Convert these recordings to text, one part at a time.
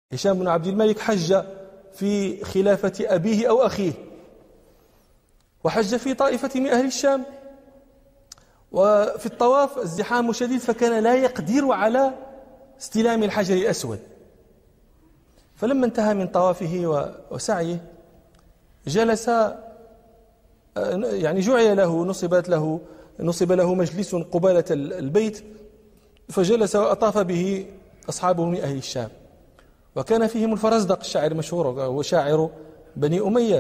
هشام بن عبد الملك حج في خلافة أبيه أو أخيه، وحج في طائفة من أهل الشام، وفي الطواف الزحام شديد فكان لا يقدر على استلام الحجر الأسود. فلما انتهى من طوافه وسعيه جلس، يعني جعل له نصب له مجلس قبالة البيت، فجلس وأطاف به أصحابه من أهل الشام، وكان فيهم الفرزدق الشاعر المشهور وشاعر بني أمية.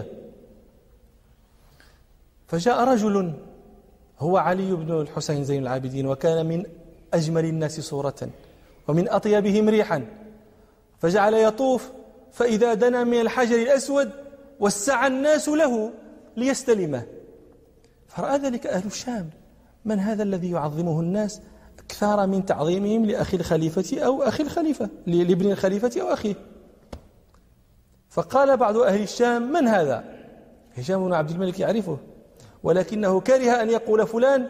فجاء رجل هو علي بن الحسين زين العابدين، وكان من أجمل الناس صورة ومن أطيبهم ريحا، فجعل يطوف، فإذا دنا من الحجر الأسود وسع الناس له ليستلمه، فرأى ذلك أهل الشام، من هذا الذي يعظمه الناس أكثر من تعظيمهم لأخي الخليفة أو أخي الخليفة، لابن الخليفة أو أخيه. فقال بعض أهل الشام: من هذا؟ هشام بن عبد الملك يعرفه، ولكنه كره أن يقول فلان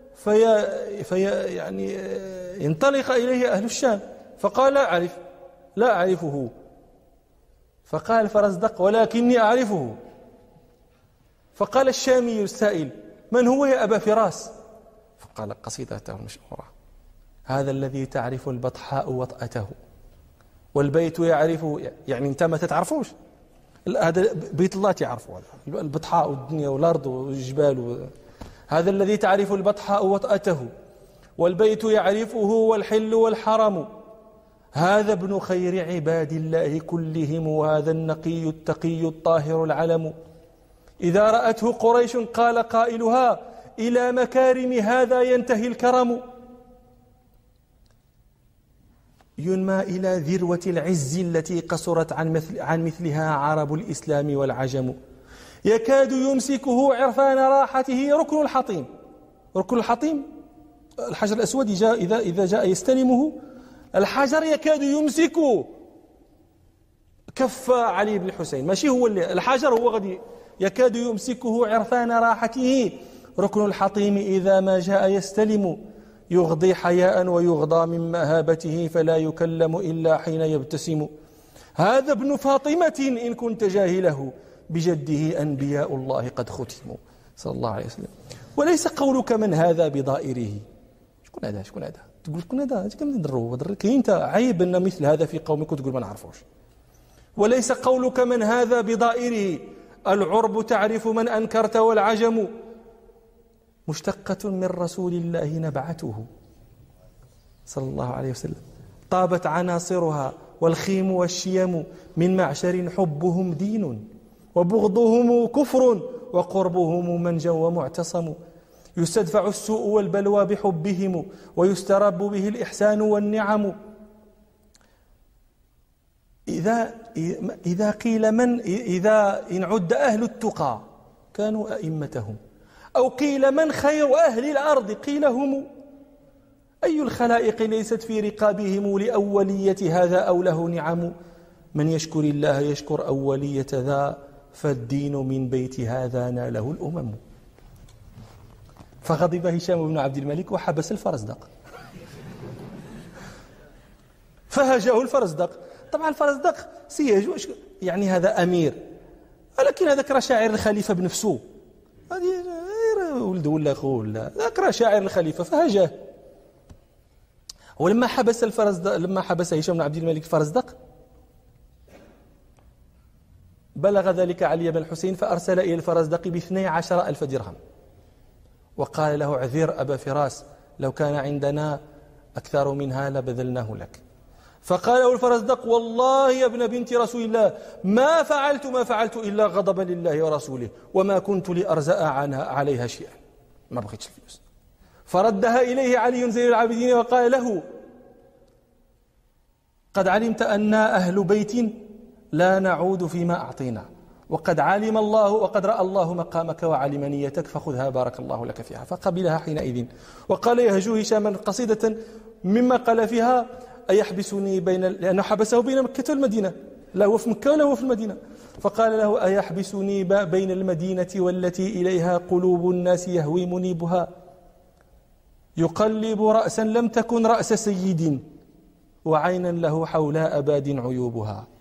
يعني ينطلق إليه أهل الشام، فقال: لا أعرفه. فقال فرزدق: ولكني أعرفه. فقال الشامي السائل: من هو يا أبا فراس؟ فقال قصيدته المشهورة: هذا الذي تعرف البطحاء وطأته والبيت يعرفه. يعني انت ما تتعرفوش، هذا بيت الله تعرفه، البطحاء والدنيا والأرض والجبال. هذا الذي تعرف البطحاء وطأته والبيت يعرفه والحل والحرم، هذا ابن خير عباد الله كلهم، وهذا النقي التقي الطاهر العلم. إذا رأته قريش قال قائلها: إلى مكارم هذا ينتهي الكرم. ينمى إلى ذروة العز التي قصرت عن مثلها عرب الإسلام والعجم، يكاد يمسكه عرفان راحته ركن الحطيم. ركن الحطيم الحجر الأسود إذا جاء يستلمه الحجر يكاد يمسكه كف علي بن الحسين، ماشي هو الحجر، هو غادي يكاد يمسكه عرفان راحته ركن الحطيم، إذا ما جاء يستلم يغضي حياء ويغضى من مهابته، فلا يكلم إلا حين يبتسم. هذا ابن فاطمة إن كنت جاهله، بجده أنبياء الله قد ختموا، صلى الله عليه وسلم. وليس قولك من هذا بضائره. شكون هذا تقول شكون هذا؟ كم ندرو كاين انت عيب ان مثل هذا في قومك وتقول ما نعرفوش. وليس قولك من هذا بضائره، العرب تعرف من أنكرت والعجم، مشتقة من رسول الله نبعته صلى الله عليه وسلم، طابت عناصرها والخيم والشيم، من معشر حبهم دين وبغضهم كفر، وقربهم منجى ومعتصم، يستدفع السوء والبلوى بحبهم، ويسترب به الإحسان والنعم. إذا قيل إذا إن عد أهل التقى كانوا أئمتهم، أو قيل من خير أهل الأرض قيل هم، أي الخلائق ليست في رقابهم لأولية هذا أو له نعم، من يشكر الله يشكر أولية ذا، فالدين من بيت هذا ناله الأمم. فغضب هشام بن عبد الملك وحبس الفرزدق، فهجه الفرزدق. طبعا الفرزدق سيهجو، يعني هذا أمير، ولكن هذاك راه شاعر الخليفة بنفسه، هذه ولد ولا أخوه ولا ذاك راه شاعر الخليفة، فهجاه. ولما حبس هشام بن عبد الملك الفرزدق بلغ ذلك علي بن الحسين، فأرسل إلى الفرزدق ب12,000 درهم، وقال له: اعذر أبا فراس، لو كان عندنا أكثر منها لبذلناه لك. فقال له الفرزدق: والله يا ابن بنت رسول الله ما فعلت إلا غضبا لله ورسوله، وما كنت لأرزأ عليها شيئا، ما بغيتش الفلوس. فردها إليه علي زين العابدين وقال له: قد علمت أن أهل بيت لا نعود فيما أعطينا، وقد علم الله وقد رأى الله مقامك وعلم نيتك، فخذها بارك الله لك فيها. فقبلها حينئذ. وقال يهجو هشام قصيدة مما قال فيها: أيحبسني لأنه حبسه بين مكة والمدينة، لا هو في مكة ولا هو في المدينة، فقال له: أيحبسني بين المدينة والتي إليها قلوب الناس يهوي منيبها، يقلب رأسا لم تكن رأس سيد، وعينا له حولاء باد عيوبها.